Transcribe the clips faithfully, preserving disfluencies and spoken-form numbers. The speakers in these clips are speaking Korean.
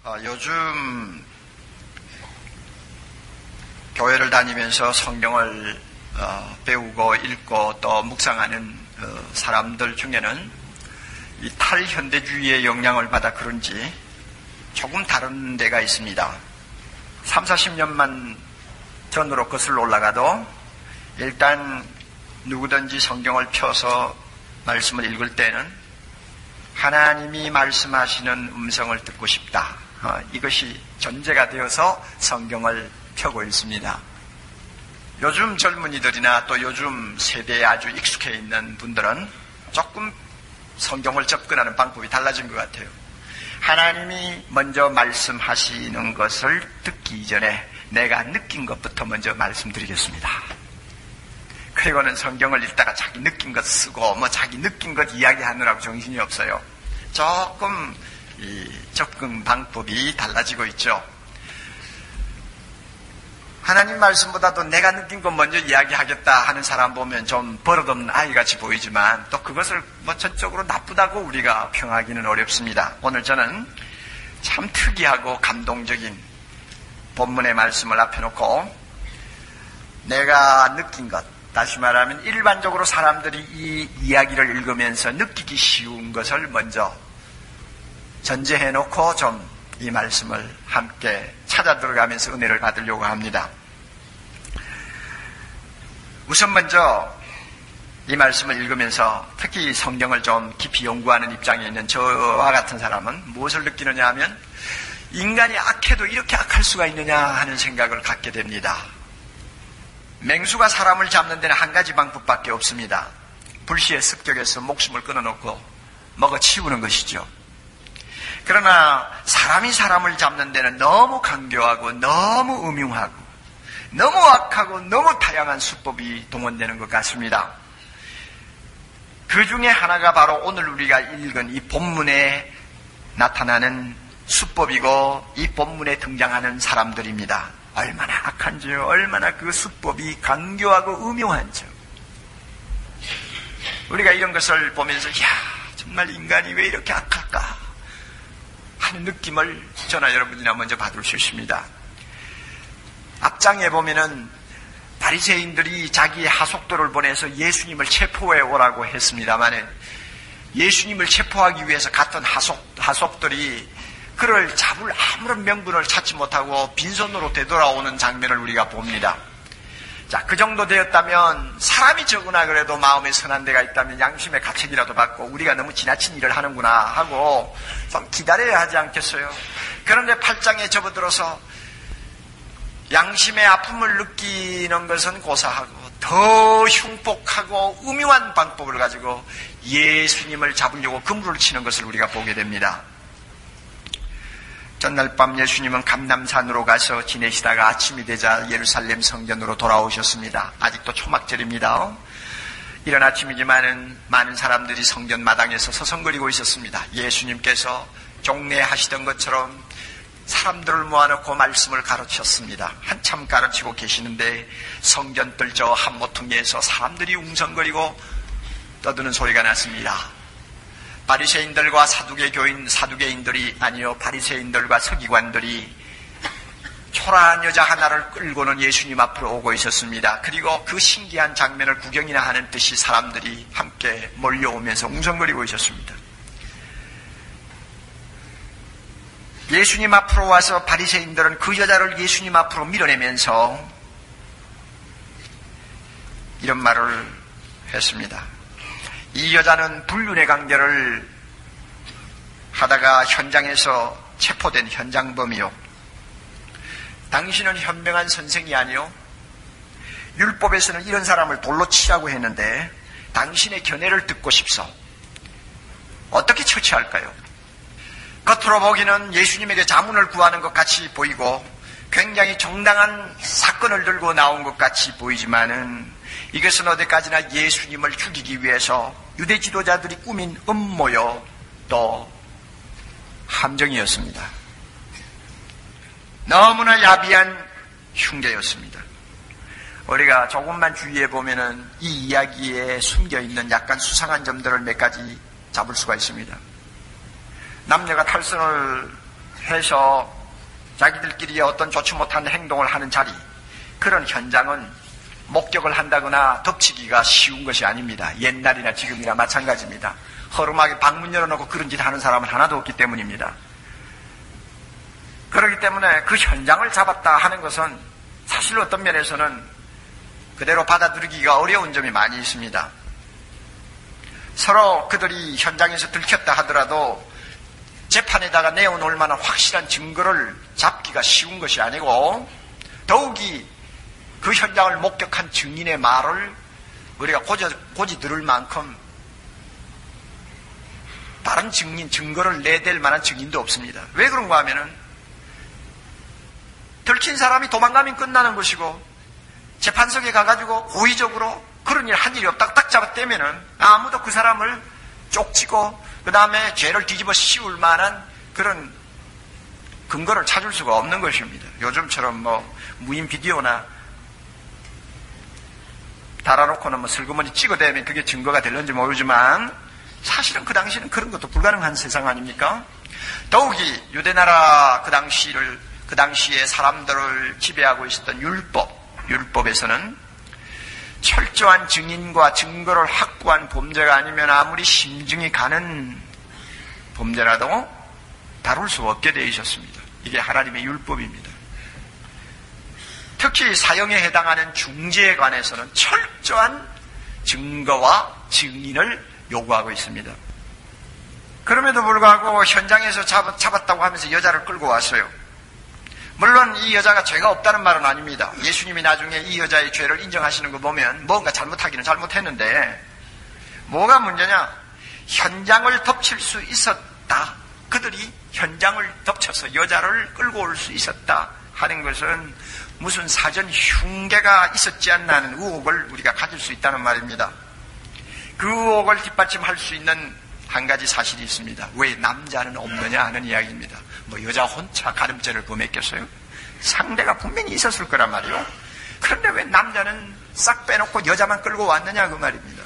어, 요즘 교회를 다니면서 성경을 어, 배우고 읽고 또 묵상하는 어, 사람들 중에는 이 탈현대주의의 영향을 받아 그런지 조금 다른 데가 있습니다. 삼사십 년만 전으로 거슬러 올라가도 일단 누구든지 성경을 펴서 말씀을 읽을 때는 하나님이 말씀하시는 음성을 듣고 싶다. 어, 이것이 전제가 되어서 성경을 펴고 있습니다. 요즘 젊은이들이나 또 요즘 세대에 아주 익숙해 있는 분들은 조금 성경을 접근하는 방법이 달라진 것 같아요. 하나님이 먼저 말씀하시는 것을 듣기 이전에 내가 느낀 것부터 먼저 말씀드리겠습니다. 그리고는 성경을 읽다가 자기 느낀 것 쓰고 뭐 자기 느낀 것 이야기하느라고 정신이 없어요. 조금 이 접근 방법이 달라지고 있죠. 하나님 말씀보다도 내가 느낀 것 먼저 이야기하겠다 하는 사람 보면 좀 버릇없는 아이같이 보이지만 또 그것을 뭐 전적으로 나쁘다고 우리가 평하기는 어렵습니다. 오늘 저는 참 특이하고 감동적인 본문의 말씀을 앞에 놓고 내가 느낀 것, 다시 말하면 일반적으로 사람들이 이 이야기를 읽으면서 느끼기 쉬운 것을 먼저 전제해 놓고 좀 이 말씀을 함께 찾아 들어가면서 은혜를 받으려고 합니다. 우선 먼저 이 말씀을 읽으면서 특히 성경을 좀 깊이 연구하는 입장에 있는 저와 같은 사람은 무엇을 느끼느냐 하면 인간이 악해도 이렇게 악할 수가 있느냐 하는 생각을 갖게 됩니다. 맹수가 사람을 잡는 데는 한 가지 방법밖에 없습니다. 불시에 습격해서 목숨을 끊어놓고 먹어치우는 것이죠. 그러나 사람이 사람을 잡는 데는 너무 강교하고 너무 음흉하고 너무 악하고 너무 다양한 수법이 동원되는 것 같습니다. 그 중에 하나가 바로 오늘 우리가 읽은 이 본문에 나타나는 수법이고 이 본문에 등장하는 사람들입니다. 얼마나 악한지요. 얼마나 그 수법이 강교하고 음흉한지요. 우리가 이런 것을 보면서 야 정말 인간이 왜 이렇게 악할까 하는 느낌을 저나 여러분이나 먼저 받을 수 있습니다. 앞장에 보면은 바리새인들이 자기의 하속도를 보내서 예수님을 체포해 오라고 했습니다만 예수님을 체포하기 위해서 갔던 하속, 하속들이 그를 잡을 아무런 명분을 찾지 못하고 빈손으로 되돌아오는 장면을 우리가 봅니다. 자, 그 정도 되었다면 사람이 적으나 그래도 마음에 선한 데가 있다면 양심의 가책이라도 받고 우리가 너무 지나친 일을 하는구나 하고 좀 기다려야 하지 않겠어요? 그런데 팔짱에 접어들어서 양심의 아픔을 느끼는 것은 고사하고 더 흉폭하고 음흉한 방법을 가지고 예수님을 잡으려고 그물을 치는 것을 우리가 보게 됩니다. 전날 밤 예수님은 감람산으로 가서 지내시다가 아침이 되자 예루살렘 성전으로 돌아오셨습니다. 아직도 초막절입니다. 이른 아침이지만은 많은 사람들이 성전 마당에서 서성거리고 있었습니다. 예수님께서 종례하시던 것처럼 사람들을 모아놓고 말씀을 가르쳤습니다. 한참 가르치고 계시는데 성전뜰 저 한 모퉁이에서 사람들이 웅성거리고 떠드는 소리가 났습니다. 바리새인들과 사두개 교인, 사두개인들이 아니요 바리새인들과 서기관들이 초라한 여자 하나를 끌고는 예수님 앞으로 오고 있었습니다. 그리고 그 신기한 장면을 구경이나 하는 듯이 사람들이 함께 몰려오면서 웅성거리고 있었습니다. 예수님 앞으로 와서 바리새인들은 그 여자를 예수님 앞으로 밀어내면서 이런 말을 했습니다. 이 여자는 불륜의 강제를 하다가 현장에서 체포된 현장범이요. 당신은 현명한 선생이 아니요. 율법에서는 이런 사람을 돌로 치라고 했는데 당신의 견해를 듣고 싶소. 어떻게 처치할까요? 겉으로 보기는 예수님에게 자문을 구하는 것 같이 보이고 굉장히 정당한 사건을 들고 나온 것 같이 보이지만은 이것은 어디까지나 예수님을 죽이기 위해서 유대 지도자들이 꾸민 음모요 또 함정이었습니다. 너무나 야비한 흉계였습니다. 우리가 조금만 주의해 보면은 이 이야기에 숨겨있는 약간 수상한 점들을 몇 가지 잡을 수가 있습니다. 남녀가 탈선을 해서 자기들끼리 어떤 좋지 못한 행동을 하는 자리, 그런 현장은 목격을 한다거나 덮치기가 쉬운 것이 아닙니다. 옛날이나 지금이나 마찬가지입니다. 허름하게 방문 열어놓고 그런 짓 하는 사람은 하나도 없기 때문입니다. 그렇기 때문에 그 현장을 잡았다 하는 것은 사실 어떤 면에서는 그대로 받아들이기가 어려운 점이 많이 있습니다. 서로 그들이 현장에서 들켰다 하더라도 재판에다가 내어놓을 만한 확실한 증거를 잡기가 쉬운 것이 아니고, 더욱이 그 현장을 목격한 증인의 말을 우리가 고지, 고지 들을 만큼 다른 증인, 증거를 내댈 만한 증인도 없습니다. 왜 그런가 하면은 들킨 사람이 도망가면 끝나는 것이고, 재판석에 가가지고 고의적으로 그런 일 한 일이 없다고 딱 잡았다면은 아무도 그 사람을 쪽지고 그 다음에 죄를 뒤집어 씌울 만한 그런 근거를 찾을 수가 없는 것입니다. 요즘처럼 뭐 무인 비디오나 달아놓고는 뭐 슬그머니 찍어대면 그게 증거가 될는지 모르지만, 사실은 그 당시에는 그런 것도 불가능한 세상 아닙니까? 더욱이 유대나라 그 당시를 그 당시에 사람들을 지배하고 있었던 율법, 율법에서는 철저한 증인과 증거를 확보한 범죄가 아니면 아무리 심증이 가는 범죄라도 다룰 수 없게 되어 있었습니다. 이게 하나님의 율법입니다. 특히 사형에 해당하는 중죄에 관해서는 철저한 증거와 증인을 요구하고 있습니다. 그럼에도 불구하고 현장에서 잡, 잡았다고 하면서 여자를 끌고 왔어요. 물론 이 여자가 죄가 없다는 말은 아닙니다. 예수님이 나중에 이 여자의 죄를 인정하시는 거 보면 뭔가 잘못하기는 잘못했는데, 뭐가 문제냐? 현장을 덮칠 수 있었다. 그들이 현장을 덮쳐서 여자를 끌고 올 수 있었다 하는 것은 무슨 사전 흉계가 있었지 않나 하는 의혹을 우리가 가질 수 있다는 말입니다. 그 의혹을 뒷받침할 수 있는 한 가지 사실이 있습니다. 왜 남자는 없느냐 하는 이야기입니다. 뭐 여자 혼자 가늠죄를 범했겠어요? 상대가 분명히 있었을 거란 말이요. 그런데 왜 남자는 싹 빼놓고 여자만 끌고 왔느냐 그 말입니다.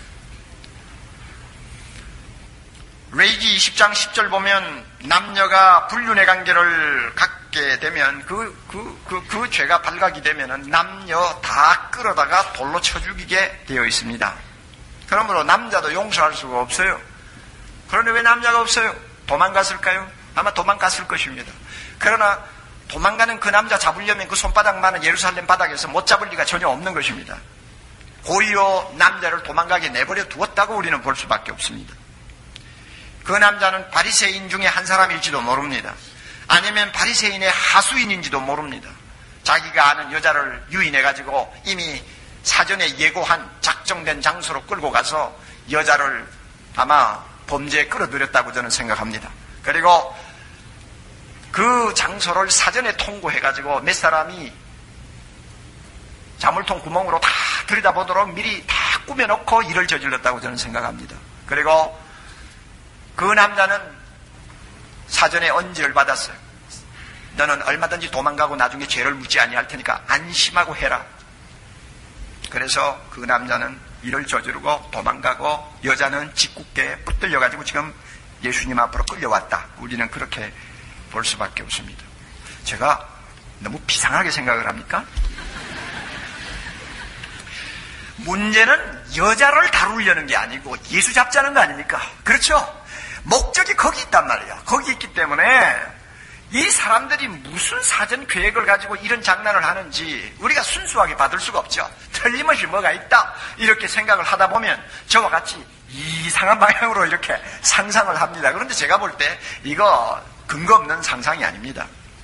레위기 이십 장 십 절 보면 남녀가 불륜의 관계를 갖게 되면 그, 그, 그, 그 죄가 발각이 되면 남녀 다 끌어다가 돌로 쳐 죽이게 되어 있습니다. 그러므로 남자도 용서할 수가 없어요. 그런데 왜 남자가 없어요? 도망갔을까요? 아마 도망갔을 것입니다. 그러나 도망가는 그 남자 잡으려면 그 손바닥만한 예루살렘 바닥에서 못 잡을 리가 전혀 없는 것입니다. 고의로 남자를 도망가게 내버려 두었다고 우리는 볼 수밖에 없습니다. 그 남자는 바리새인 중에 한 사람일지도 모릅니다. 아니면 바리새인의 하수인인지도 모릅니다. 자기가 아는 여자를 유인해가지고 이미 사전에 예고한 작정된 장소로 끌고 가서 여자를 아마 범죄에 끌어들였다고 저는 생각합니다. 그리고 그 장소를 사전에 통고해가지고 몇 사람이 자물통 구멍으로 다 들여다보도록 미리 다 꾸며놓고 일을 저질렀다고 저는 생각합니다. 그리고 그 남자는 사전에 언지를 받았어요. 너는 얼마든지 도망가고 나중에 죄를 묻지 아니할 테니까 안심하고 해라. 그래서 그 남자는 일을 저지르고 도망가고 여자는 짓궂게 붙들려가지고 지금 예수님 앞으로 끌려왔다. 우리는 그렇게 볼 수밖에 없습니다. 제가 너무 비상하게 생각을 합니까? 문제는 여자를 다루려는 게 아니고 예수 잡자는 거 아닙니까? 그렇죠? 목적이 거기 있단 말이야. 거기 있기 때문에 이 사람들이 무슨 사전 계획을 가지고 이런 장난을 하는지 우리가 순수하게 받을 수가 없죠. 틀림없이 뭐가 있다 이렇게 생각을 하다 보면 저와 같이 이상한 방향으로 이렇게 상상을 합니다. 그런데 제가 볼 때 이거 근거 없는 상상이 아닙니다.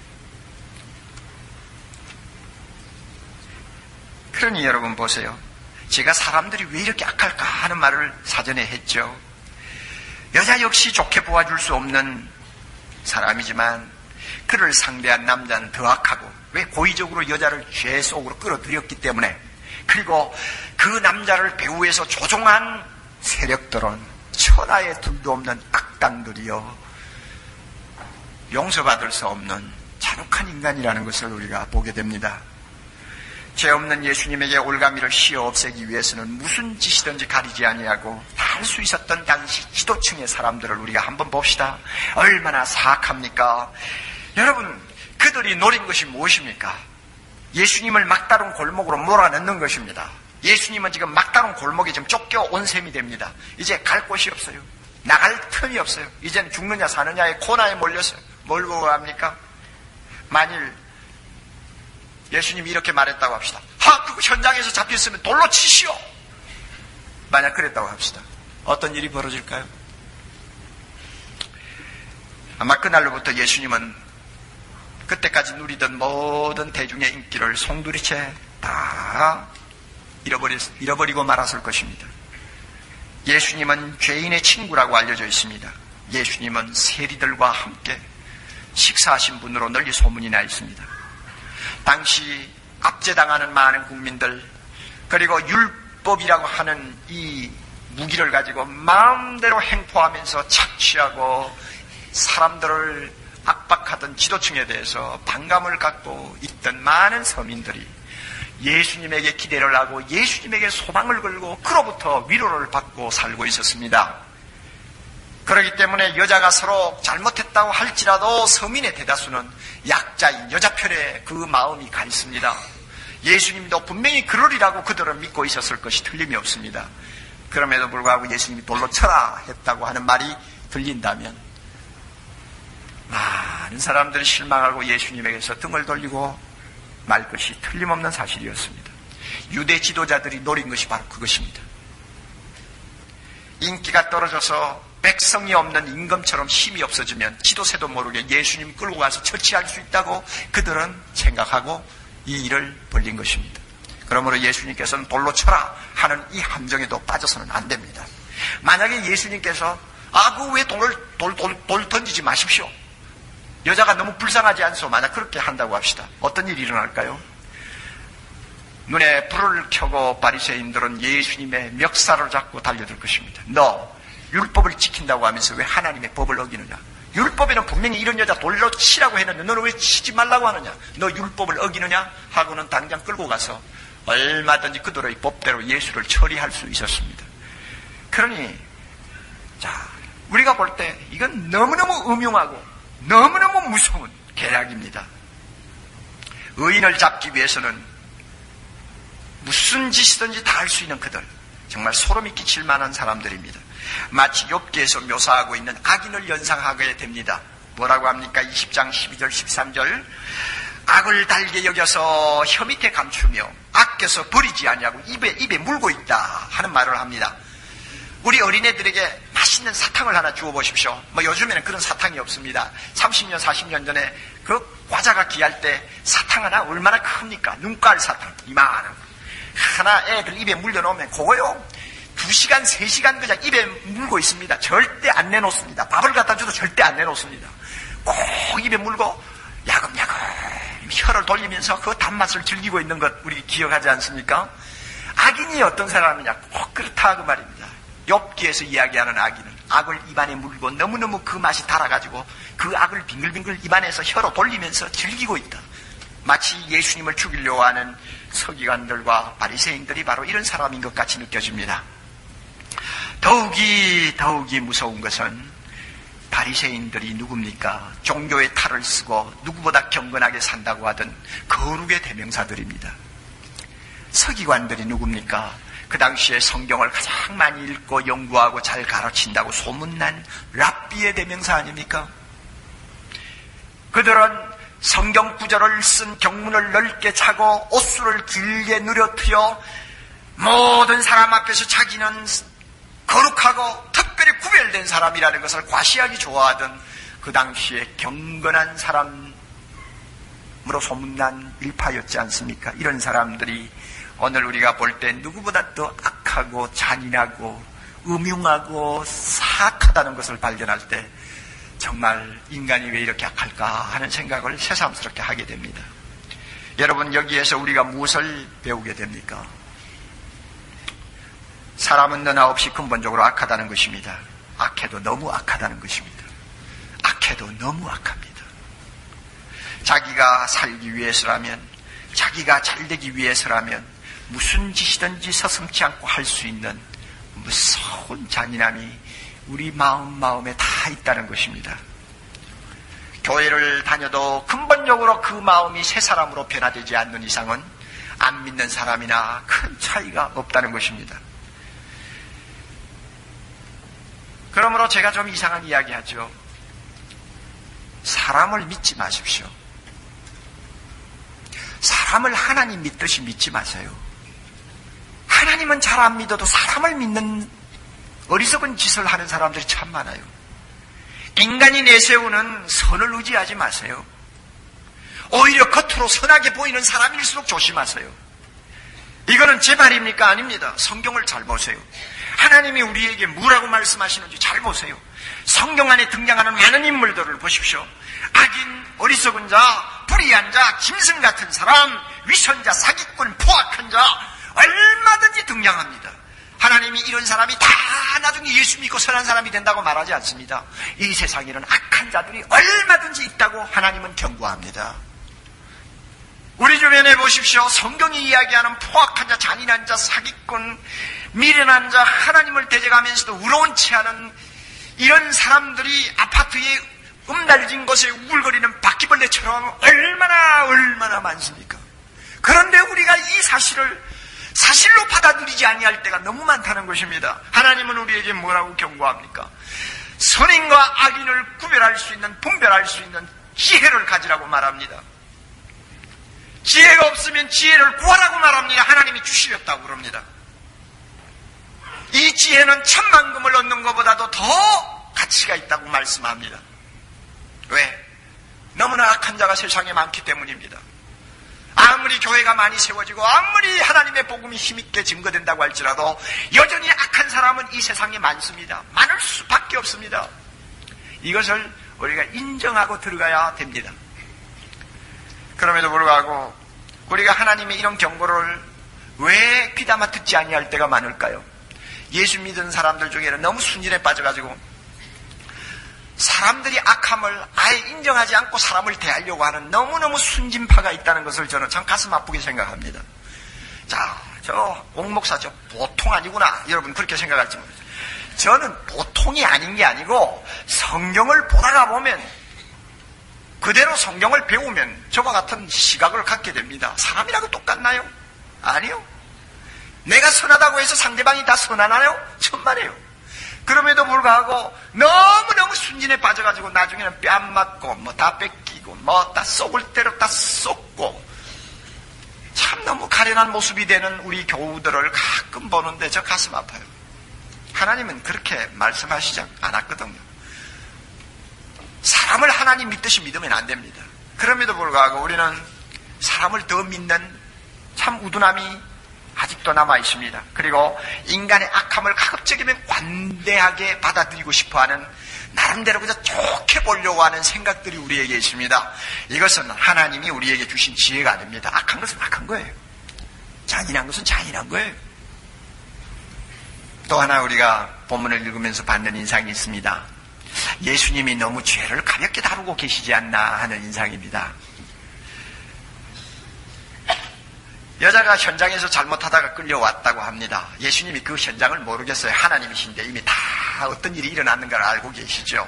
그러니 여러분 보세요. 제가 사람들이 왜 이렇게 악할까 하는 말을 사전에 했죠. 여자 역시 좋게 보아줄 수 없는 사람이지만 그를 상대한 남자는 더 악하고, 왜 고의적으로 여자를 죄 속으로 끌어들였기 때문에, 그리고 그 남자를 배후에서 조종한 세력들은 천하에 둘도 없는 악당들이요, 용서받을 수 없는 잔혹한 인간이라는 것을 우리가 보게 됩니다. 죄 없는 예수님에게 올가미를 씌어 없애기 위해서는 무슨 짓이든지 가리지 아니하고 다 할 수 있었던 당시 지도층의 사람들을 우리가 한번 봅시다. 얼마나 사악합니까? 여러분, 그들이 노린 것이 무엇입니까? 예수님을 막다른 골목으로 몰아넣는 것입니다. 예수님은 지금 막다른 골목에 지금 쫓겨온 셈이 됩니다. 이제 갈 곳이 없어요. 나갈 틈이 없어요. 이제는 죽느냐 사느냐의 코너에 몰렸어요. 뭘 보고 합니까? 만일 예수님이 이렇게 말했다고 합시다. 하, 그거 현장에서 잡혔으면 돌로 치시오. 만약 그랬다고 합시다. 어떤 일이 벌어질까요? 아마 그날로부터 예수님은 그때까지 누리던 모든 대중의 인기를 송두리째 다 잃어버리, 잃어버리고 말았을 것입니다. 예수님은 죄인의 친구라고 알려져 있습니다. 예수님은 세리들과 함께 식사하신 분으로 널리 소문이 나 있습니다. 당시 압제당하는 많은 국민들, 그리고 율법이라고 하는 이 무기를 가지고 마음대로 행포하면서 착취하고 사람들을 압박하던 지도층에 대해서 반감을 갖고 있던 많은 서민들이 예수님에게 기대를 하고 예수님에게 소망을 걸고 그로부터 위로를 받고 살고 있었습니다. 그렇기 때문에 여자가 서로 잘못했다고 할지라도 서민의 대다수는 약자인 여자 편에 그 마음이 가 있습니다. 예수님도 분명히 그러리라고 그들은 믿고 있었을 것이 틀림이 없습니다. 그럼에도 불구하고 예수님이 돌로 쳐라 했다고 하는 말이 들린다면 많은 사람들이 실망하고 예수님에게서 등을 돌리고 말 것이 틀림없는 사실이었습니다. 유대 지도자들이 노린 것이 바로 그것입니다. 인기가 떨어져서 백성이 없는 임금처럼 힘이 없어지면 지도새도 모르게 예수님 끌고 가서 처치할 수 있다고 그들은 생각하고 이 일을 벌린 것입니다. 그러므로 예수님께서는 돌로 쳐라 하는 이 함정에도 빠져서는 안 됩니다. 만약에 예수님께서 아, 그 왜 돌을 돌, 돌, 돌 던지지 마십시오. 여자가 너무 불쌍하지 않소. 만약 그렇게 한다고 합시다. 어떤 일이 일어날까요? 눈에 불을 켜고 바리새인들은 예수님의 멱살을 잡고 달려들 것입니다. 너 율법을 지킨다고 하면서 왜 하나님의 법을 어기느냐? 율법에는 분명히 이런 여자 돌로 치라고 했는데 너는 왜 치지 말라고 하느냐? 너 율법을 어기느냐? 하고는 당장 끌고 가서 얼마든지 그들의 법대로 예수를 처리할 수 있었습니다. 그러니 자, 우리가 볼 때 이건 너무너무 음흉하고 너무너무 무서운 계략입니다. 의인을 잡기 위해서는 무슨 짓이든지 다 할 수 있는 그들, 정말 소름이 끼칠 만한 사람들입니다. 마치 욥기에서 묘사하고 있는 악인을 연상하게 됩니다. 뭐라고 합니까? 이십 장 십이 절 십삼 절 악을 달게 여겨서 혀 밑에 감추며 아껴서 버리지 아니하고 입에 입에 물고 있다 하는 말을 합니다. 우리 어린애들에게 맛있는 사탕을 하나 주어보십시오. 뭐 요즘에는 그런 사탕이 없습니다. 삼십 년, 사십 년 전에 그 과자가 귀할 때 사탕 하나 얼마나 큽니까? 눈깔 사탕, 이만한 거. 하나 애들 입에 물려놓으면 그거요. 두 시간, 세 시간 그냥 입에 물고 있습니다. 절대 안 내놓습니다. 밥을 갖다 줘도 절대 안 내놓습니다. 꼭 입에 물고 야금야금 혀를 돌리면서 그 단맛을 즐기고 있는 것 우리 기억하지 않습니까? 악인이 어떤 사람이냐? 꼭 그렇다 그 말입니다. 욥기에서 이야기하는 악인은 악을 입안에 물고 너무너무 그 맛이 달아가지고 그 악을 빙글빙글 입안에서 혀로 돌리면서 즐기고 있다. 마치 예수님을 죽이려고 하는 서기관들과 바리새인들이 바로 이런 사람인 것 같이 느껴집니다. 더욱이 더욱이 무서운 것은 바리새인들이 누굽니까? 종교의 탈을 쓰고 누구보다 경건하게 산다고 하던 거룩의 대명사들입니다. 서기관들이 누굽니까? 그 당시에 성경을 가장 많이 읽고 연구하고 잘 가르친다고 소문난 랍비의 대명사 아닙니까? 그들은 성경 구절을 쓴 경문을 넓게 차고 옷수를 길게 누려트여 모든 사람 앞에서 자기는 거룩하고 특별히 구별된 사람이라는 것을 과시하기 좋아하던 그 당시에 경건한 사람으로 소문난 일파였지 않습니까? 이런 사람들이 오늘 우리가 볼 때 누구보다 더 악하고 잔인하고 음흉하고 사악하다는 것을 발견할 때 정말 인간이 왜 이렇게 악할까 하는 생각을 새삼스럽게 하게 됩니다. 여러분, 여기에서 우리가 무엇을 배우게 됩니까? 사람은 너나 없이 근본적으로 악하다는 것입니다. 악해도 너무 악하다는 것입니다. 악해도 너무 악합니다. 자기가 살기 위해서라면, 자기가 잘되기 위해서라면 무슨 짓이든지 서슴지 않고 할 수 있는 무서운 잔인함이 우리 마음 마음에 다 있다는 것입니다. 교회를 다녀도 근본적으로 그 마음이 새 사람으로 변화되지 않는 이상은 안 믿는 사람이나 큰 차이가 없다는 것입니다. 그러므로 제가 좀 이상한 이야기 하죠. 사람을 믿지 마십시오. 사람을 하나님 믿듯이 믿지 마세요. 하나님은 잘 안 믿어도 사람을 믿는 어리석은 짓을 하는 사람들이 참 많아요. 인간이 내세우는 선을 의지하지 마세요. 오히려 겉으로 선하게 보이는 사람일수록 조심하세요. 이거는 제 말입니까? 아닙니다. 성경을 잘 보세요. 하나님이 우리에게 뭐라고 말씀하시는지 잘 보세요. 성경 안에 등장하는 많은 인물들을 보십시오. 악인, 어리석은 자, 불의한 자, 짐승 같은 사람, 위선자, 사기꾼, 포악한 자 얼마든지 등장합니다. 하나님이 이런 사람이 다 나중에 예수 믿고 선한 사람이 된다고 말하지 않습니다. 이 세상에는 악한 자들이 얼마든지 있다고 하나님은 경고합니다. 우리 주변에 보십시오. 성경이 이야기하는 포악한 자, 잔인한 자, 사기꾼, 미련한 자, 하나님을 대적하면서도 우러운 채하는 이런 사람들이 아파트에 음달진 곳에 우글거리는 바퀴벌레처럼 얼마나 얼마나 많습니까? 그런데 우리가 이 사실을 사실로 받아들이지 아니할 때가 너무 많다는 것입니다. 하나님은 우리에게 뭐라고 경고합니까? 선인과 악인을 구별할 수 있는, 분별할 수 있는 지혜를 가지라고 말합니다. 지혜가 없으면 지혜를 구하라고 말합니다. 하나님이 주시겠다고 그럽니다. 이 지혜는 천만금을 얻는 것보다도 더 가치가 있다고 말씀합니다. 왜? 너무나 악한 자가 세상에 많기 때문입니다. 아무리 교회가 많이 세워지고 아무리 하나님의 복음이 힘있게 증거된다고 할지라도 여전히 악한 사람은 이 세상에 많습니다. 많을 수밖에 없습니다. 이것을 우리가 인정하고 들어가야 됩니다. 그럼에도 불구하고 우리가 하나님의 이런 경고를 왜 귀담아 듣지 아니할 때가 많을까요? 예수 믿은 사람들 중에는 너무 순진에 빠져가지고 사람들이 악함을 아예 인정하지 않고 사람을 대하려고 하는 너무너무 순진파가 있다는 것을 저는 참 가슴 아프게 생각합니다. 자, 저 옥목사 저 보통 아니구나. 여러분 그렇게 생각할지 모르겠어요. 저는 보통이 아닌 게 아니고 성경을 보다가 보면 그대로 성경을 배우면 저와 같은 시각을 갖게 됩니다. 사람이라고 똑같나요? 아니요. 내가 선하다고 해서 상대방이 다 선하나요? 천만에요. 그럼에도 불구하고 너무너무 순진에 빠져가지고 나중에는 뺨 맞고 뭐 다 뺏기고 뭐 다 쏙을 때로 다 쏟고 참 너무 가련한 모습이 되는 우리 교우들을 가끔 보는데 저 가슴 아파요. 하나님은 그렇게 말씀하시지 않았거든요. 사람을 하나님 믿듯이 믿으면 안 됩니다. 그럼에도 불구하고 우리는 사람을 더 믿는 참 우둔함이 아직도 남아 있습니다. 그리고 인간의 악함을 가급적이면 관대하게 받아들이고 싶어하는 나름대로 그저 좋게 보려고 하는 생각들이 우리에게 있습니다. 이것은 하나님이 우리에게 주신 지혜가 아닙니다. 악한 것은 악한 거예요. 잔인한 것은 잔인한 거예요. 또 하나 우리가 본문을 읽으면서 받는 인상이 있습니다. 예수님이 너무 죄를 가볍게 다루고 계시지 않나 하는 인상입니다. 여자가 현장에서 잘못하다가 끌려왔다고 합니다. 예수님이 그 현장을 모르겠어요. 하나님이신데 이미 다 어떤 일이 일어났는 걸 알고 계시죠.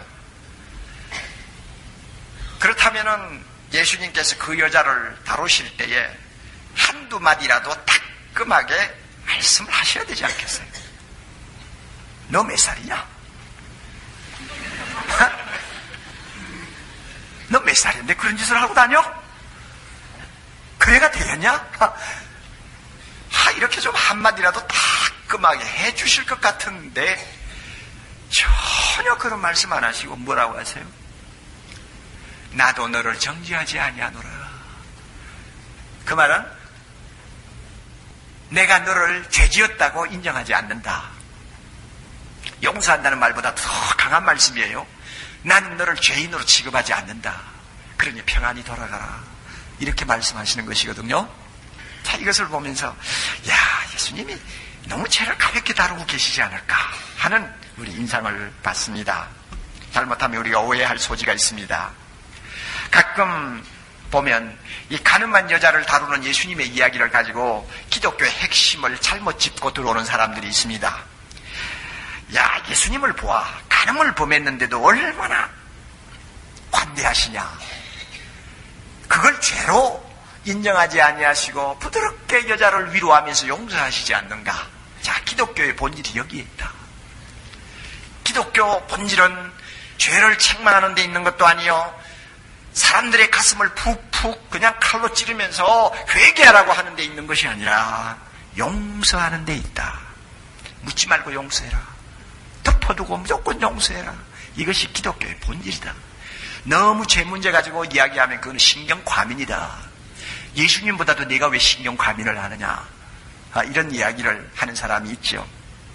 그렇다면은 예수님께서 그 여자를 다루실 때에 한두 마디라도 따끔하게 말씀을 하셔야 되지 않겠어요? 너 몇 살이냐? 너 몇 살인데 그런 짓을 하고 다녀? 그래가 되겠냐? 하, 이렇게 좀 한마디라도 따끔하게 해주실 것 같은데 전혀 그런 말씀 안 하시고 뭐라고 하세요? 나도 너를 정죄하지 아니하노라. 그 말은 내가 너를 죄지었다고 인정하지 않는다. 용서한다는 말보다 더 강한 말씀이에요. 나는 너를 죄인으로 취급하지 않는다. 그러니 평안히 돌아가라. 이렇게 말씀하시는 것이거든요. 자, 이것을 보면서 야, 예수님이 너무 죄를 가볍게 다루고 계시지 않을까 하는 우리 인상을 받습니다. 잘못하면 우리가 오해할 소지가 있습니다. 가끔 보면 이 가늠한 여자를 다루는 예수님의 이야기를 가지고 기독교의 핵심을 잘못 짚고 들어오는 사람들이 있습니다. 야, 예수님을 보아. 간음을 범했는데도 얼마나 관대하시냐? 그걸 죄로 인정하지 아니하시고 부드럽게 여자를 위로하면서 용서하시지 않는가? 자, 기독교의 본질이 여기에 있다. 기독교 본질은 죄를 책망하는 데 있는 것도 아니요, 사람들의 가슴을 푹푹 그냥 칼로 찌르면서 회개하라고 하는 데 있는 것이 아니라 용서하는 데 있다. 묻지 말고 용서해라. 덮어두고 무조건 용서해라. 이것이 기독교의 본질이다. 너무 죄 문제 가지고 이야기하면 그건 신경과민이다. 예수님보다도 내가 왜 신경과민을 하느냐, 아, 이런 이야기를 하는 사람이 있죠.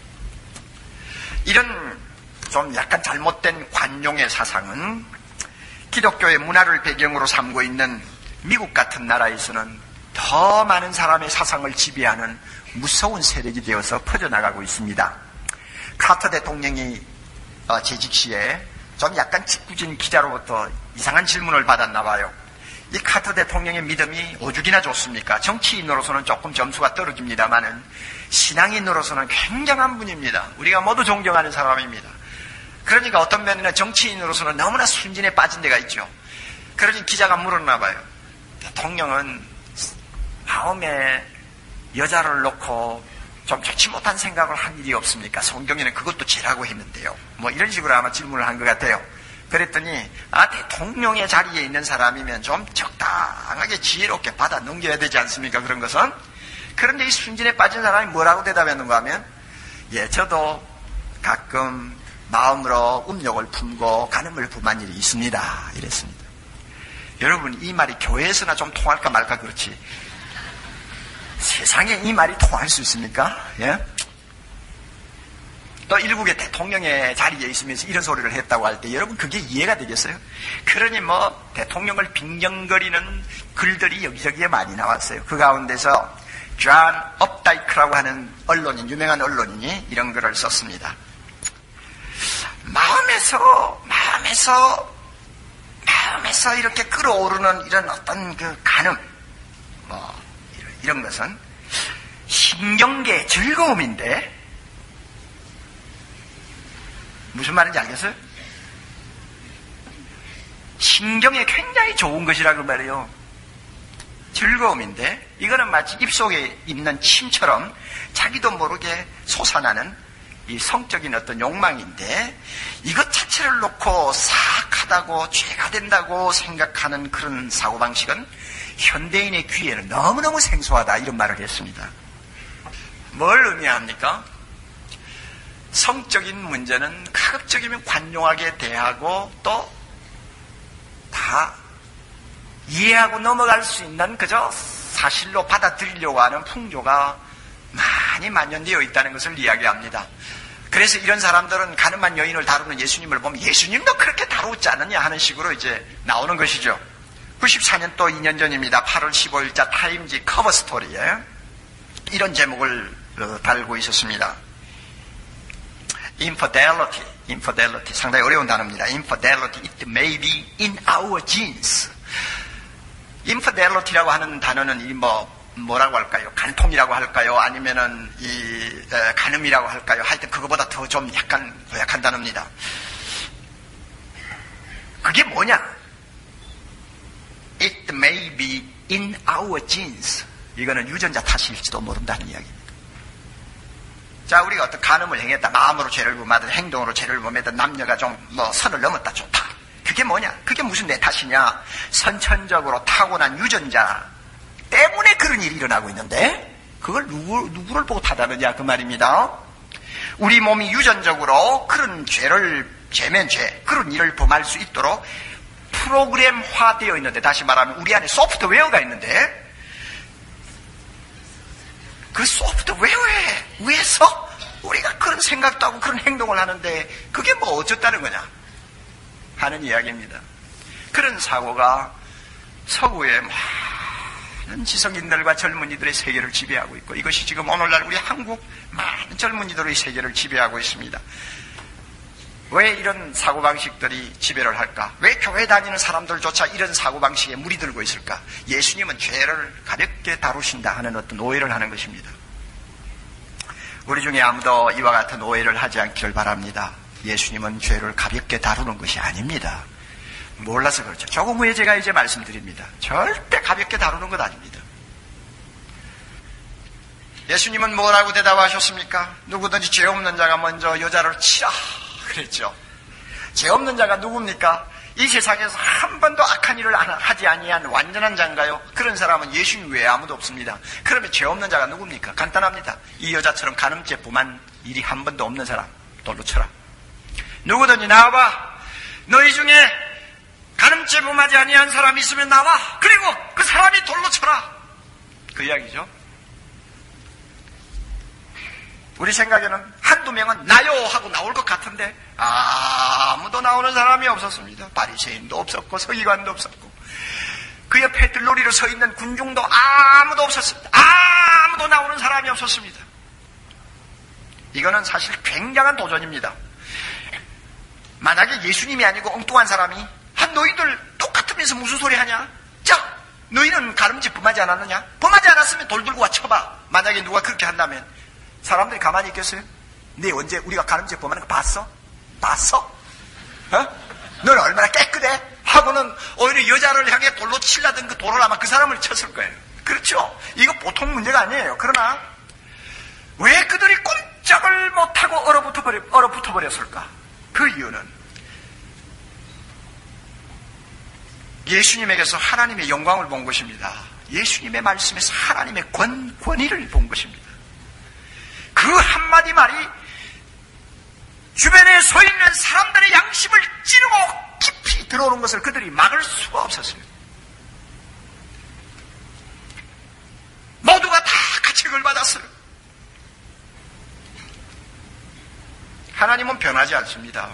이런 좀 약간 잘못된 관용의 사상은 기독교의 문화를 배경으로 삼고 있는 미국 같은 나라에서는 더 많은 사람의 사상을 지배하는 무서운 세력이 되어서 퍼져나가고 있습니다. 카터 대통령이 재직 시에 좀 약간 짓궂은 기자로부터 이상한 질문을 받았나 봐요. 이 카터 대통령의 믿음이 오죽이나 좋습니까? 정치인으로서는 조금 점수가 떨어집니다만은 신앙인으로서는 굉장한 분입니다. 우리가 모두 존경하는 사람입니다. 그러니까 어떤 면에는 정치인으로서는 너무나 순진에 빠진 데가 있죠. 그러니 기자가 물었나 봐요. 대통령은 마음에 여자를 놓고 좀 좋지 못한 생각을 한 일이 없습니까? 성경에는 그것도 죄라고 했는데요. 뭐 이런 식으로 아마 질문을 한 것 같아요. 그랬더니 아, 대통령의 자리에 있는 사람이면 좀 적당하게 지혜롭게 받아 넘겨야 되지 않습니까? 그런 것은. 그런데 이 순진에 빠진 사람이 뭐라고 대답했는가 하면, 예, 저도 가끔 마음으로 음욕을 품고 간음을 품한 일이 있습니다. 이랬습니다. 여러분, 이 말이 교회에서나 좀 통할까 말까 그렇지, 세상에 이 말이 통할 수 있습니까? 예? 또 일국의 대통령의 자리에 있으면서 이런 소리를 했다고 할 때 여러분 그게 이해가 되겠어요? 그러니 뭐 대통령을 빙경거리는 글들이 여기저기에 많이 나왔어요. 그 가운데서 존 업다이크라고 하는 언론인, 유명한 언론인이 이런 글을 썼습니다. 마음에서 마음에서 마음에서 이렇게 끌어오르는 이런 어떤 그 간음, 뭐 이런, 이런 것은 신경계의 즐거움인데, 무슨 말인지 알겠어요? 신경에 굉장히 좋은 것이라고 말해요. 즐거움인데 이거는 마치 입속에 있는 침처럼 자기도 모르게 솟아나는 이 성적인 어떤 욕망인데, 이것 자체를 놓고 사악하다고 죄가 된다고 생각하는 그런 사고방식은 현대인의 귀에는 너무너무 생소하다, 이런 말을 했습니다. 뭘 의미합니까? 성적인 문제는 가급적이면 관용하게 대하고 또 다 이해하고 넘어갈 수 있는 그저 사실로 받아들이려고 하는 풍조가 많이 만연되어 있다는 것을 이야기합니다. 그래서 이런 사람들은 가늠한 여인을 다루는 예수님을 보면 예수님도 그렇게 다루지 않느냐 하는 식으로 이제 나오는 것이죠. 구십사 년 또 이 년 전입니다. 팔월 십오일자 타임지 커버 스토리에 이런 제목을 달고 있었습니다. Infidelity, infidelity 상당히 어려운 단어입니다. Infidelity, it may be in our genes. Infidelity라고 하는 단어는 이 뭐 뭐라고 할까요? 간통이라고 할까요? 아니면은 이 에, 간음이라고 할까요? 하여튼 그거보다 더 좀 약간 고약한 단어입니다. 그게 뭐냐? It may be in our genes. 이거는 유전자 탓일지도 모른다는 이야기입니다. 자, 우리가 어떤 간음을 행했다, 마음으로 죄를 범하든 행동으로 죄를 범했든 남녀가 좀 뭐 선을 넘었다, 좋다. 그게 뭐냐? 그게 무슨 내 탓이냐? 선천적으로 타고난 유전자 때문에 그런 일이 일어나고 있는데, 그걸 누구, 누구를 보고 탓하느냐 그 말입니다. 우리 몸이 유전적으로 그런 죄를, 죄면 죄, 그런 일을 범할 수 있도록 프로그램화 되어 있는데, 다시 말하면 우리 안에 소프트웨어가 있는데, 그 소프트웨어에 의해서 우리가 그런 생각도 하고 그런 행동을 하는데 그게 뭐 어쩌다는 거냐 하는 이야기입니다. 그런 사고가 서구의 많은 지성인들과 젊은이들의 세계를 지배하고 있고, 이것이 지금 오늘날 우리 한국 많은 젊은이들의 세계를 지배하고 있습니다. 왜 이런 사고방식들이 지배를 할까? 왜 교회 다니는 사람들조차 이런 사고방식에 물이 들고 있을까? 예수님은 죄를 가볍게 다루신다 하는 어떤 오해를 하는 것입니다. 우리 중에 아무도 이와 같은 오해를 하지 않기를 바랍니다. 예수님은 죄를 가볍게 다루는 것이 아닙니다. 몰라서 그렇죠. 조금 후에 제가 이제 말씀드립니다. 절대 가볍게 다루는 것 아닙니다. 예수님은 뭐라고 대답하셨습니까? 누구든지 죄 없는 자가 먼저 여자를 치라 그랬죠. 죄 없는 자가 누굽니까? 이 세상에서 한 번도 악한 일을 하지 아니한 완전한 자인가요? 그런 사람은 예수님 외에 아무도 없습니다. 그러면 죄 없는 자가 누굽니까? 간단합니다. 이 여자처럼 간음죄 범한 일이 한 번도 없는 사람 돌로 쳐라. 누구든지 나와봐. 너희 중에 간음죄 범하지 아니한 사람이 있으면 나와. 그리고 그 사람이 돌로 쳐라. 그 이야기죠. 우리 생각에는 한두 명은 나요 하고 나올 것 같은데 아무도 나오는 사람이 없었습니다. 바리새인도 없었고 서기관도 없었고 그 옆에 들러리로 서 있는 군중도 아무도 없었습니다. 아무도 나오는 사람이 없었습니다. 이거는 사실 굉장한 도전입니다. 만약에 예수님이 아니고 엉뚱한 사람이 한 너희들 똑같으면서 무슨 소리 하냐? 자, 너희는 간음죄 범하지 않았느냐? 범하지 않았으면 돌 들고 와 쳐봐. 만약에 누가 그렇게 한다면 사람들이 가만히 있겠어요? 네 언제 우리가 간음죄 범하는 거 봤어? 봤어? 어? 너는 얼마나 깨끗해? 하고는 오히려 여자를 향해 돌로 치려던 그 돌을 아마 그 사람을 쳤을 거예요. 그렇죠? 이거 보통 문제가 아니에요. 그러나 왜 그들이 꼼짝을 못하고 얼어붙어 버려, 얼어붙어 버렸을까? 그 이유는 예수님에게서 하나님의 영광을 본 것입니다. 예수님의 말씀에서 하나님의 권, 권위를 본 것입니다. 그 한마디 말이 주변에 서 있는 사람들의 양심을 찌르고 깊이 들어오는 것을 그들이 막을 수가 없었어요. 모두가 다 가책을 받았어요. 하나님은 변하지 않습니다.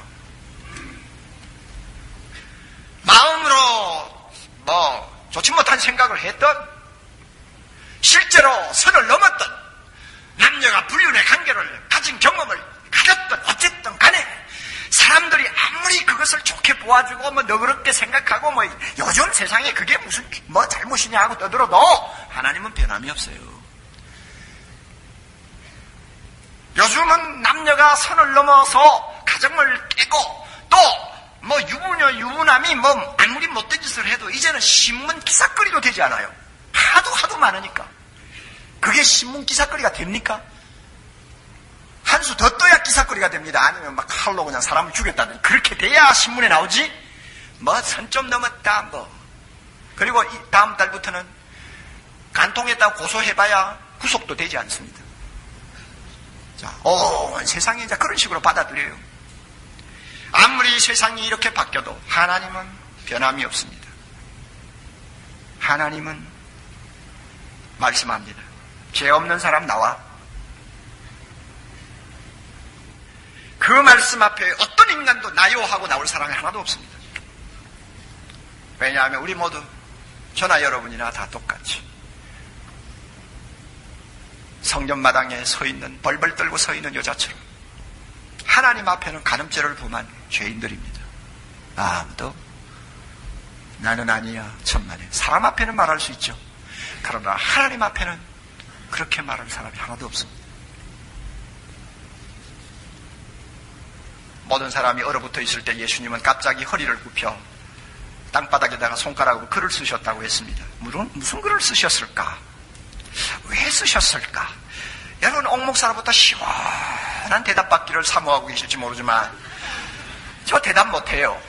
마음으로 뭐 좋지 못한 생각을 했던 실제로 선을 넘었던 남녀가 불륜의 관계를 가진 경험을 가졌던 어쨌든 간에 사람들이 아무리 그것을 좋게 보아주고 뭐 너그럽게 생각하고 뭐 요즘 세상에 그게 무슨 뭐 잘못이냐 하고 떠들어도 하나님은 변함이 없어요. 요즘은 남녀가 선을 넘어서 가정을 깨고 또 뭐 유부녀 유부남이 뭐 아무리 못된 짓을 해도 이제는 신문 기사거리도 되지 않아요. 하도 하도 많으니까. 그게 신문 기사거리가 됩니까? 한 수 더 떠야 기사거리가 됩니다. 아니면 막 칼로 그냥 사람을 죽였다든 그렇게 돼야 신문에 나오지. 뭐 선 좀 넘었다 뭐. 그리고 이 다음 달부터는 간통했다고 고소해봐야 구속도 되지 않습니다. 자, 온 세상이 이제 그런 식으로 받아들여요. 아무리 세상이 이렇게 바뀌어도 하나님은 변함이 없습니다. 하나님은 말씀합니다. 죄 없는 사람 나와. 그 말씀 앞에 어떤 인간도 나요 하고 나올 사람이 하나도 없습니다. 왜냐하면 우리 모두 저나 여러분이나 다 똑같이 성전마당에 서 있는 벌벌 떨고 서 있는 여자처럼 하나님 앞에는 간음죄를 범한 죄인들입니다. 아무도 나는 아니야 천만에. 사람 앞에는 말할 수 있죠. 그러나 하나님 앞에는 그렇게 말할 사람이 하나도 없습니다. 모든 사람이 얼어붙어 있을 때 예수님은 갑자기 허리를 굽혀 땅바닥에다가 손가락으로 글을 쓰셨다고 했습니다. 무슨, 무슨 글을 쓰셨을까? 왜 쓰셨을까? 여러분 옥목사로부터 시원한 대답 받기를 사모하고 계실지 모르지만 저 대답 못해요.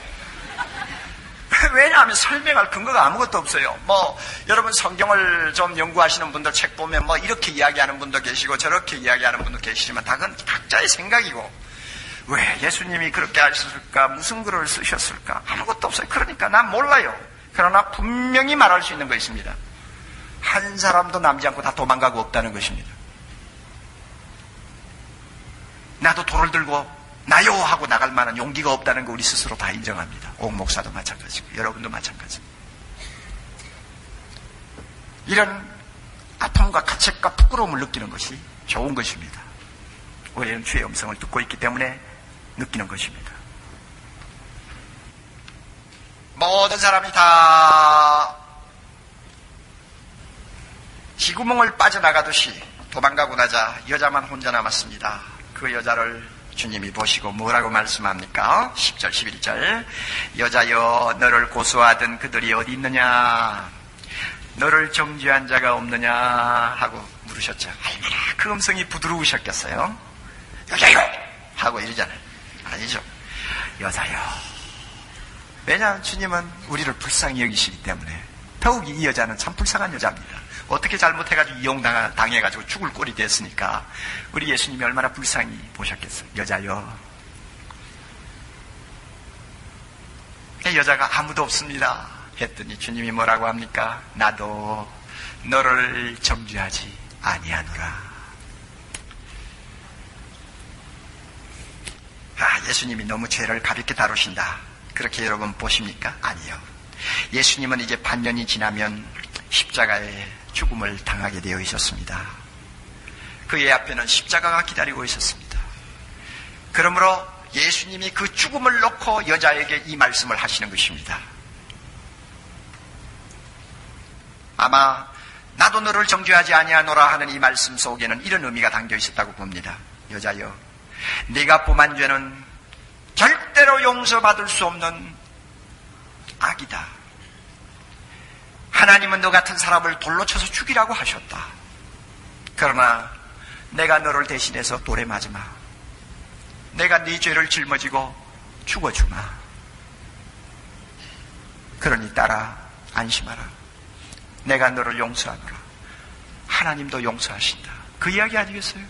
왜냐하면 설명할 근거가 아무것도 없어요. 뭐 여러분 성경을 좀 연구하시는 분들 책 보면 뭐 이렇게 이야기하는 분도 계시고 저렇게 이야기하는 분도 계시지만 다 그건 각자의 생각이고 왜 예수님이 그렇게 하셨을까? 무슨 글을 쓰셨을까? 아무것도 없어요. 그러니까 난 몰라요. 그러나 분명히 말할 수 있는 거 있습니다. 한 사람도 남지 않고 다 도망가고 없다는 것입니다. 나도 돌을 들고 나요 하고 나갈 만한 용기가 없다는 거 우리 스스로 다 인정합니다. 옥 목사도 마찬가지고 여러분도 마찬가지입니다. 이런 아픔과 가책과 부끄러움을 느끼는 것이 좋은 것입니다. 우리는 주의 음성을 듣고 있기 때문에 느끼는 것입니다. 모든 사람이 다 쥐구멍을 빠져나가듯이 도망가고 나자 여자만 혼자 남았습니다. 그 여자를 주님이 보시고 뭐라고 말씀합니까? 십 절 십일 절 여자여 너를 고소하던 그들이 어디 있느냐? 너를 정죄한 자가 없느냐? 하고 물으셨죠. 얼마나 그 음성이 부드러우셨겠어요? 여자여! 하고 이러잖아요. 아니죠. 여자여. 왜냐하면 주님은 우리를 불쌍히 여기시기 때문에. 더욱이 이 여자는 참 불쌍한 여자입니다. 어떻게 잘못해가지고 이용당해가지고 죽을 꼴이 됐으니까 우리 예수님이 얼마나 불쌍히 보셨겠어요. 여자여. 여자가 아무도 없습니다 했더니 주님이 뭐라고 합니까? 나도 너를 정죄하지 아니하노라. 아, 예수님이 너무 죄를 가볍게 다루신다, 그렇게 여러분 보십니까? 아니요. 예수님은 이제 반년이 지나면 십자가의 죽음을 당하게 되어 있었습니다. 그의 앞에는 십자가가 기다리고 있었습니다. 그러므로 예수님이 그 죽음을 놓고 여자에게 이 말씀을 하시는 것입니다. 아마 나도 너를 정죄하지 아니하노라 하는 이 말씀 속에는 이런 의미가 담겨 있었다고 봅니다. 여자여, 네가 범한 죄는 절대로 용서받을 수 없는 악이다. 하나님은 너 같은 사람을 돌로 쳐서 죽이라고 하셨다. 그러나 내가 너를 대신해서 돌에 맞으마. 내가 네 죄를 짊어지고 죽어주마. 그러니 따라 안심하라. 내가 너를 용서하노라. 하나님도 용서하신다. 그 이야기 아니겠어요?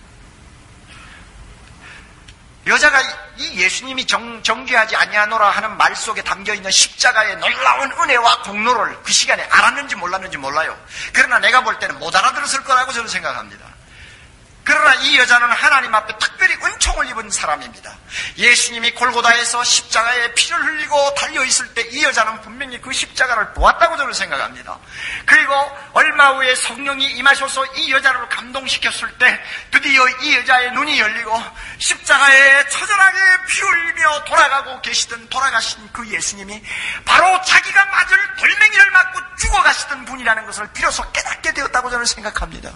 여자가 이 예수님이 정, 정죄하지 아니하노라 하는 말 속에 담겨있는 십자가의 놀라운 은혜와 공로를 그 시간에 알았는지 몰랐는지 몰라요. 그러나 내가 볼 때는 못 알아들었을 거라고 저는 생각합니다. 그러나 이 여자는 하나님 앞에 특별히 은총을 입은 사람입니다. 예수님이 골고다에서 십자가에 피를 흘리고 달려있을 때 이 여자는 분명히 그 십자가를 보았다고 저는 생각합니다. 그리고 얼마 후에 성령이 임하셔서 이 여자를 감동시켰을 때 드디어 이 여자의 눈이 열리고 십자가에 처절하게 피 흘리며 돌아가고 계시던 돌아가신 그 예수님이 바로 자기가 맞을 돌멩이를 맞고 죽어가시던 분이라는 것을 비로소 깨닫게 되었다고 저는 생각합니다.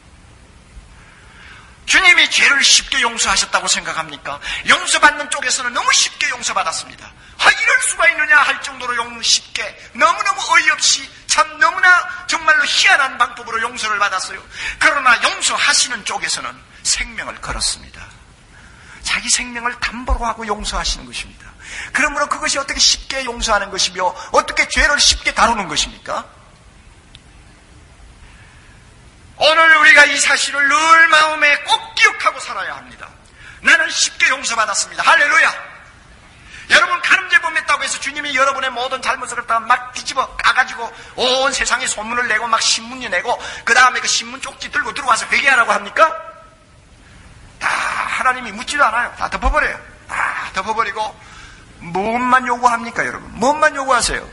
주님이 죄를 쉽게 용서하셨다고 생각합니까? 용서받는 쪽에서는 너무 쉽게 용서받았습니다. 아, 이럴 수가 있느냐 할 정도로 용 쉽게, 너무너무 어이없이, 참 너무나 정말로 희한한 방법으로 용서를 받았어요. 그러나 용서하시는 쪽에서는 생명을 걸었습니다. 자기 생명을 담보로 하고 용서하시는 것입니다. 그러므로 그것이 어떻게 쉽게 용서하는 것이며 어떻게 죄를 쉽게 다루는 것입니까? 오늘 우리가 이 사실을 늘 마음에 꼭 기억하고 살아야 합니다. 나는 쉽게 용서받았습니다. 할렐루야. 여러분, 간음죄 범했다고 해서 주님이 여러분의 모든 잘못을 갖다가 막 뒤집어 까가지고 온 세상에 소문을 내고 막 신문이 내고 그 다음에 그 신문 쪽지 들고 들어와서 회개하라고 합니까? 다 하나님이 묻지도 않아요. 다 덮어버려요. 다 덮어버리고 무엇만 요구합니까? 여러분, 무엇만 요구하세요?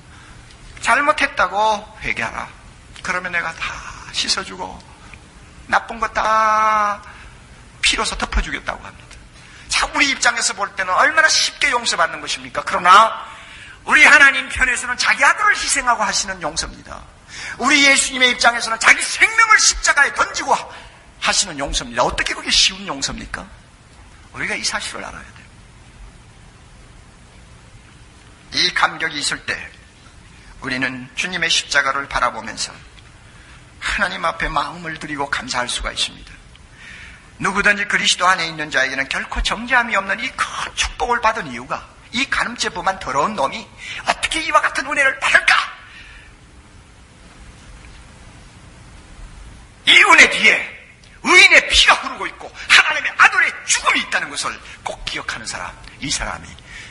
잘못했다고 회개하라. 그러면 내가 다 씻어주고 나쁜 거 다 피로서 덮어주겠다고 합니다. 자, 우리 입장에서 볼 때는 얼마나 쉽게 용서받는 것입니까? 그러나 우리 하나님 편에서는 자기 아들을 희생하고 하시는 용서입니다. 우리 예수님의 입장에서는 자기 생명을 십자가에 던지고 하시는 용서입니다. 어떻게 그게 쉬운 용서입니까? 우리가 이 사실을 알아야 돼요. 이 감격이 있을 때 우리는 주님의 십자가를 바라보면서 하나님 앞에 마음을 드리고 감사할 수가 있습니다. 누구든지 그리스도 안에 있는 자에게는 결코 정죄함이 없는 이 큰 축복을 받은 이유가, 이 간음죄 범한 더러운 놈이 어떻게 이와 같은 은혜를 받을까? 이 은혜 뒤에 의인의 피가 흐르고 있고 하나님의 아들의 죽음이 있다는 것을 꼭 기억하는 사람, 이 사람이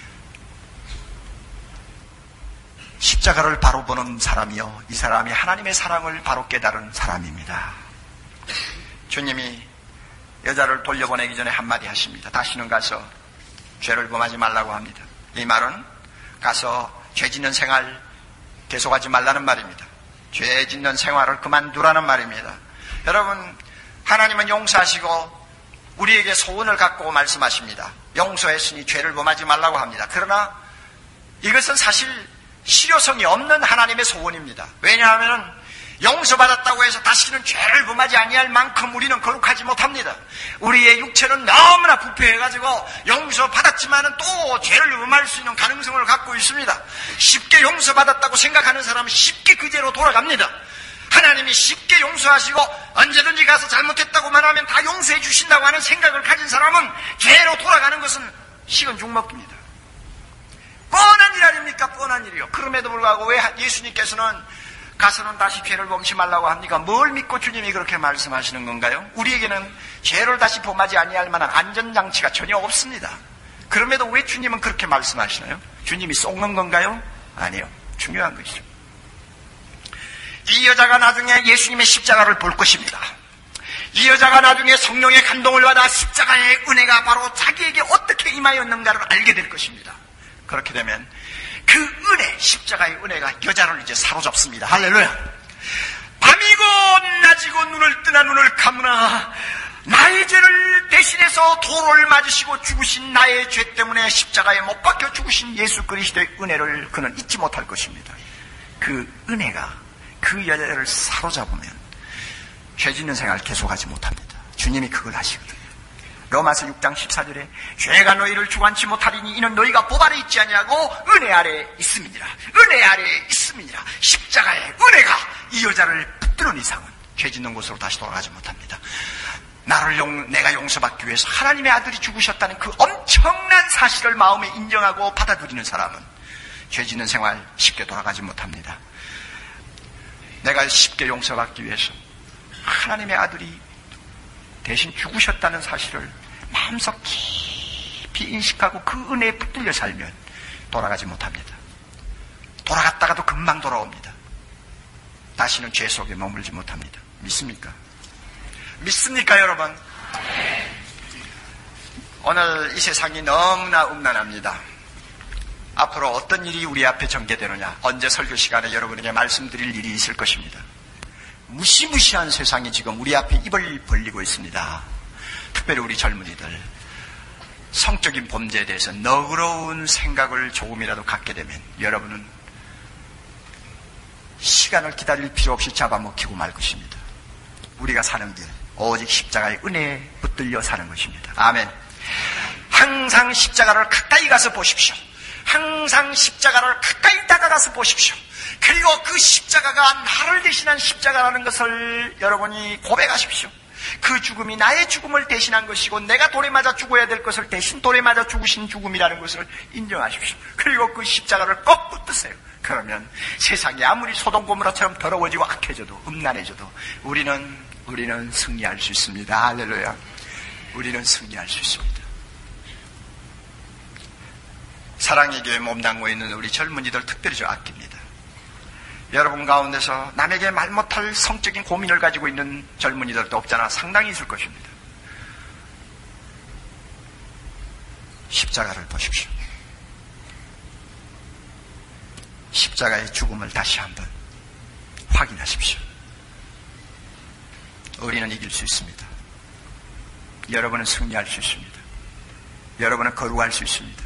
십자가를 바로 보는 사람이요, 이 사람이 하나님의 사랑을 바로 깨달은 사람입니다. 주님이 여자를 돌려보내기 전에 한마디 하십니다. 다시는 가서 죄를 범하지 말라고 합니다. 이 말은 가서 죄 짓는 생활 계속하지 말라는 말입니다. 죄 짓는 생활을 그만두라는 말입니다. 여러분, 하나님은 용서하시고 우리에게 소원을 갖고 말씀하십니다. 용서했으니 죄를 범하지 말라고 합니다. 그러나 이것은 사실 실효성이 없는 하나님의 소원입니다. 왜냐하면 용서받았다고 해서 다시는 죄를 범하지 아니할 만큼 우리는 거룩하지 못합니다. 우리의 육체는 너무나 부패해가지고 용서받았지만은 또 죄를 범할 수 있는 가능성을 갖고 있습니다. 쉽게 용서받았다고 생각하는 사람은 쉽게 그 죄로 돌아갑니다. 하나님이 쉽게 용서하시고 언제든지 가서 잘못했다고만 하면 다 용서해 주신다고 하는 생각을 가진 사람은 죄로 돌아가는 것은 식은 죽 먹기입니다. 뻔한 일 아닙니까? 뻔한 일이요. 그럼에도 불구하고 왜 예수님께서는 가서는 다시 죄를 범치 말라고 합니까? 뭘 믿고 주님이 그렇게 말씀하시는 건가요? 우리에게는 죄를 다시 범하지 아니할 만한 안전장치가 전혀 없습니다. 그럼에도 왜 주님은 그렇게 말씀하시나요? 주님이 속는 건가요? 아니요. 중요한 것이죠. 이 여자가 나중에 예수님의 십자가를 볼 것입니다. 이 여자가 나중에 성령의 감동을 받아 십자가의 은혜가 바로 자기에게 어떻게 임하였는가를 알게 될 것입니다. 그렇게 되면 그 은혜, 십자가의 은혜가 여자를 이제 사로잡습니다. 할렐루야. 밤이고 낮이고 눈을 뜨나 눈을 감으나 나의 죄를 대신해서 도를 맞으시고 죽으신 나의 죄 때문에 십자가에 못 박혀 죽으신 예수 그리스도의 은혜를 그는 잊지 못할 것입니다. 그 은혜가 그 여자를 사로잡으면 죄 짓는 생활 계속하지 못합니다. 주님이 그걸 하시거든요. 로마서 육 장 십사 절에 죄가 너희를 주관치 못하리니 이는 너희가 법 아래 있지 아니하고 은혜 아래 있음이니라. 은혜 아래 있음이니라. 십자가의 은혜가 이 여자를 붙드는 이상은 죄 짓는 곳으로 다시 돌아가지 못합니다. 나를 용, 내가 용서받기 위해서 하나님의 아들이 죽으셨다는 그 엄청난 사실을 마음에 인정하고 받아들이는 사람은 죄 짓는 생활 쉽게 돌아가지 못합니다. 내가 쉽게 용서받기 위해서 하나님의 아들이 대신 죽으셨다는 사실을 마음속 깊이 인식하고 그 은혜에 붙들려 살면 돌아가지 못합니다. 돌아갔다가도 금방 돌아옵니다. 다시는 죄 속에 머물지 못합니다. 믿습니까? 믿습니까, 여러분? 오늘 이 세상이 너무나 음란합니다. 앞으로 어떤 일이 우리 앞에 전개되느냐, 언제 설교 시간에 여러분에게 말씀드릴 일이 있을 것입니다. 무시무시한 세상이 지금 우리 앞에 입을 벌리고 있습니다. 특별히 우리 젊은이들, 성적인 범죄에 대해서 너그러운 생각을 조금이라도 갖게 되면 여러분은 시간을 기다릴 필요 없이 잡아먹히고 말 것입니다. 우리가 사는 길 오직 십자가의 은혜에 붙들려 사는 것입니다. 아멘. 항상 십자가를 가까이 가서 보십시오. 항상 십자가를 가까이 다가가서 보십시오. 그리고 그 십자가가 나를 대신한 십자가라는 것을 여러분이 고백하십시오. 그 죽음이 나의 죽음을 대신한 것이고 내가 돌에 맞아 죽어야 될 것을 대신 돌에 맞아 죽으신 죽음이라는 것을 인정하십시오. 그리고 그 십자가를 꼭 붙드세요. 그러면 세상이 아무리 소돔 고모라처럼 더러워지고 악해져도 음란해져도 우리는 우리는 승리할 수 있습니다. 할렐루야. 우리는 승리할 수 있습니다. 사랑의 교회 몸담고 있는 우리 젊은이들 특별히 저 아낍니다. 여러분 가운데서 남에게 말 못할 성적인 고민을 가지고 있는 젊은이들도 없잖아. 상당히 있을 것입니다. 십자가를 보십시오. 십자가의 죽음을 다시 한번 확인하십시오. 우리는 이길 수 있습니다. 여러분은 승리할 수 있습니다. 여러분은 거룩할 수 있습니다.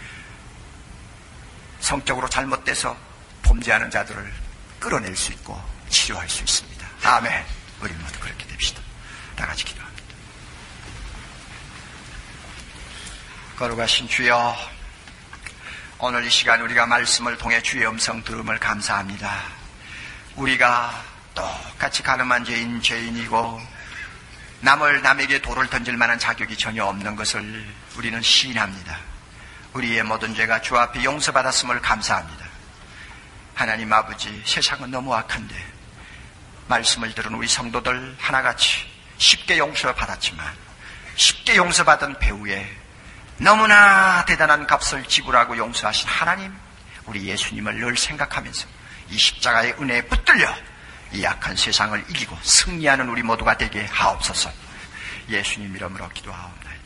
성격으로 잘못돼서 범죄하는 자들을 끌어낼 수 있고 치료할 수 있습니다. 아멘. 우리 모두 그렇게 됩시다. 다 같이 기도합니다. 거룩하신 주여, 오늘 이 시간 우리가 말씀을 통해 주의 음성 들음을 감사합니다. 우리가 똑같이 가늠한 죄인 죄인이고 남을 남에게 돌을 던질 만한 자격이 전혀 없는 것을 우리는 시인합니다. 우리의 모든 죄가 주 앞에 용서받았음을 감사합니다. 하나님 아버지, 세상은 너무 악한데 말씀을 들은 우리 성도들 하나같이 쉽게 용서받았지만 쉽게 용서받은 배후에 너무나 대단한 값을 지불하고 용서하신 하나님, 우리 예수님을 늘 생각하면서 이 십자가의 은혜에 붙들려 이 약한 세상을 이기고 승리하는 우리 모두가 되게 하옵소서. 예수님 이름으로 기도하옵나이다.